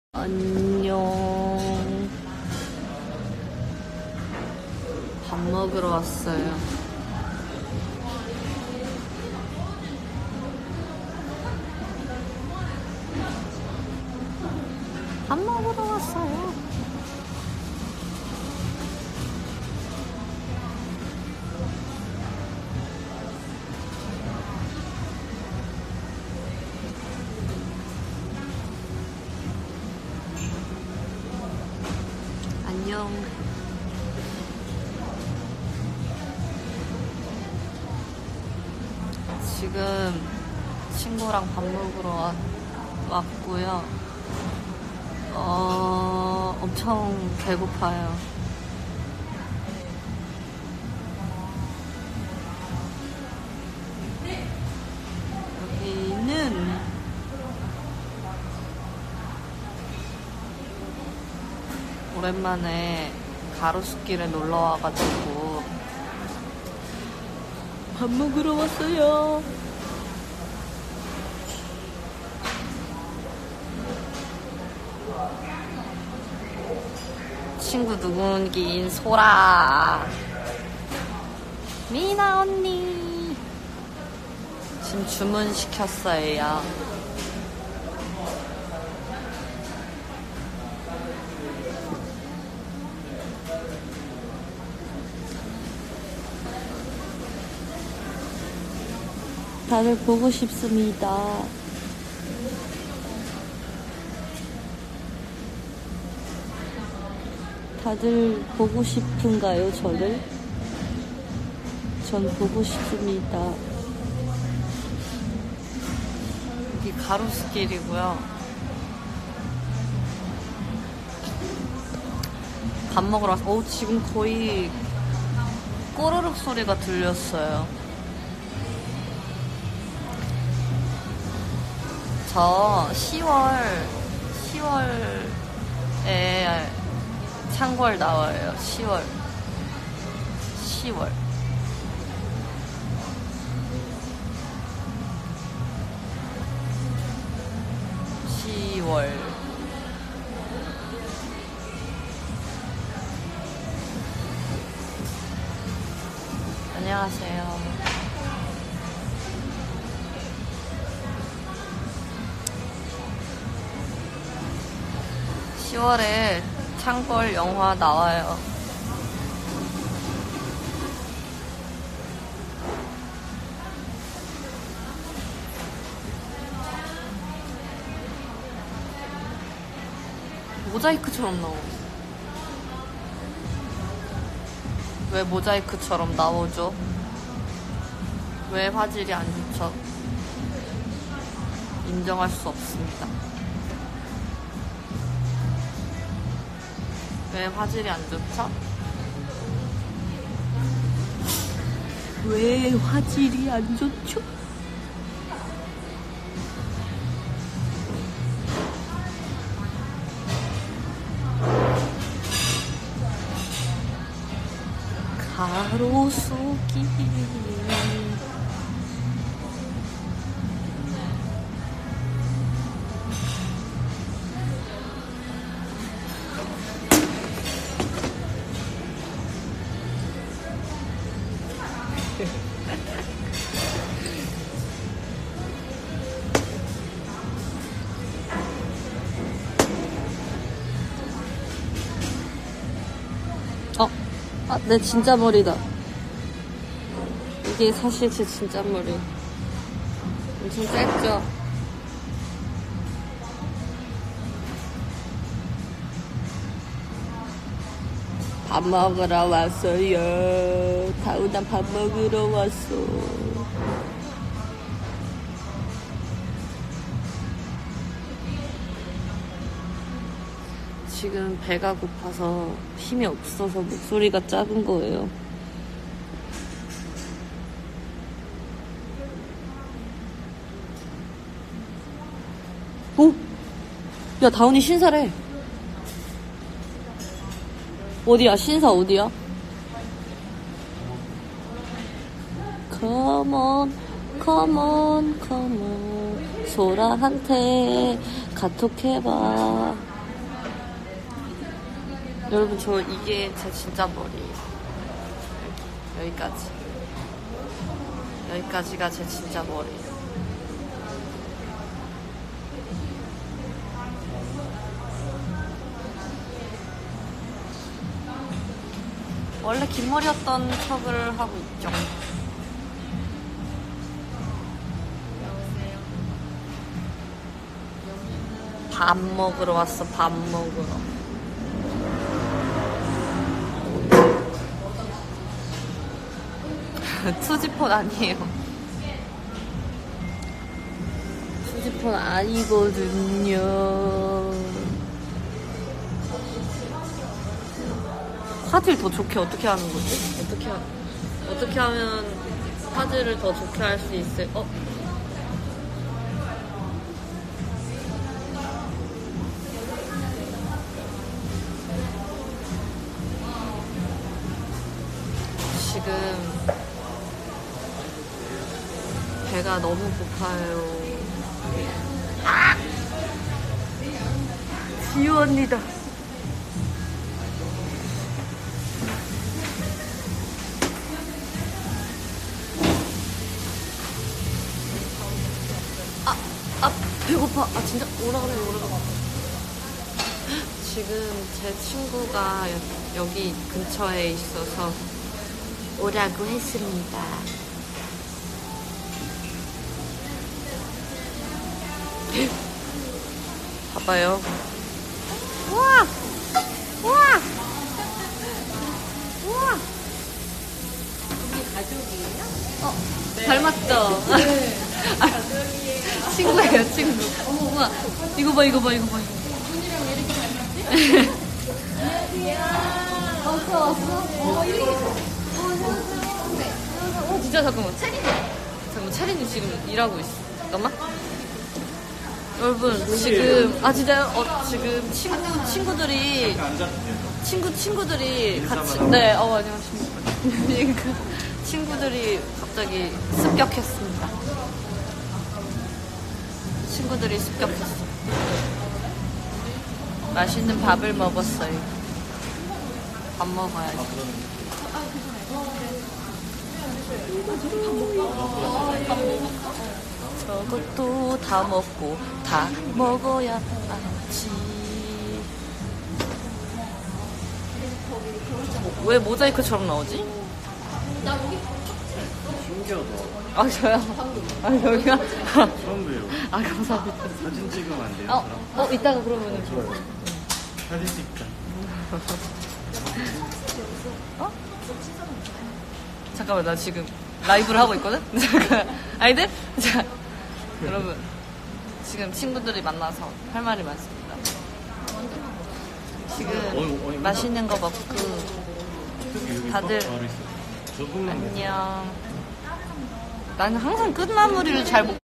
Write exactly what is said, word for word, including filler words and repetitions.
안녕. 밥 먹으러 왔어요. 밥 먹으러 왔어요. 안녕. 지금 친구랑 밥 먹으러 와, 왔고요. 어, 엄청 배고파요. 여기는 오랜만에 가로수길에 놀러 와가지고 밥 먹으러 왔어요. 친구 누군긴 소라 미나 언니 지금 주문 시켰어요. 다들 보고 싶습니다. 다들 보고 싶은가요, 저를? 전 보고 싶습니다. 여기 가로수길이고요. 밥 먹으러 와서, 오, 지금 거의 꼬르륵 소리가 들렸어요. 저 시월, 시월에 창궐 나와요. 시월. 시월. 시월. 안녕하세요. 시월에 창궐 영화 나와요. 모자이크처럼 나오고. 왜 모자이크처럼 나오죠? 왜 화질이 안 좋죠? 인정할 수 없습니다. 왜 화질이 안 좋죠? 왜 화질이 안 좋죠? 가로수길 어, 아, 내 진짜 머리다. 이게 사실 제 진짜 머리. 엄청 짧죠? 밥 먹으러 왔어요. 다우나 밥 먹으러 왔어. 지금 배가 고파서 힘이 없어서 목소리가 작은 거예요. 오! 야, 다운이 신사래. 어디야? 신사 어디야? Come on, come on, come on. 소라한테 카톡 해봐. 여러분, 저 이게 제 진짜 머리예요. 여기까지. 여기까지가 제 진짜 머리예요. 원래 긴 머리였던 척을 하고 있죠. 밥 먹으러 왔어, 밥 먹으러. 투지폰 아니에요. 투지폰 아니거든요. 화질 더 좋게 어떻게 하는 거지? 어떻게, 하, 어떻게 하면 화질을 더 좋게 할 수 있을, 어? 지금 배가 너무 고파요. 아! 지우 언니다. 아, 아, 배고파. 아, 진짜 오라가네, 오라가. 지금 제 친구가 여, 여기 근처에 있어서 오라고 했습니다. 봐봐요. 우와! 우와! 우와! 우리 가족이에요? 어, 네. 닮았죠? 네. 가족이에요. 친구예요, 친구. 어머, 우와. 이거 봐, 이거 봐, 이거 봐. 분이랑 왜 이렇게 닮았지? 안녕하세요. 왔어, 왔어? 어, 이렇게. 어, 안녕하세요. 네. 어, 진짜 잠깐만. 차린이. 잠깐만, 차린이 지금 일하고 있어. 잠깐만. 여러분, 지금, 아, 진짜요? 어, 지금 친구, 친구들이, 친구, 친구들이 같이, 네, 어, 안녕하십니까. 친구들이 갑자기 습격했습니다. 친구들이 습격했어. 맛있는 밥을 먹었어요. 밥 먹어야지. 저것도 다 먹고 다 먹어야 알지. 뭐, 왜 모자이크처럼 나오지? 신기하다. 아 저요? 아 여기가? 처음 봬요. 아 감사합니다. 사진 찍으면 안 돼요? 어, 어 이따가 그러면은 좋아요. 사진 찍자. 어? 잠깐만 나 지금 라이브를 하고 있거든? 잠깐 아이들? 자 여러분 지금 친구들이 만나서 할 말이 많습니다. 지금 맛있는 거 먹고 다들 안녕. 나는 항상 끝마무리를 잘 못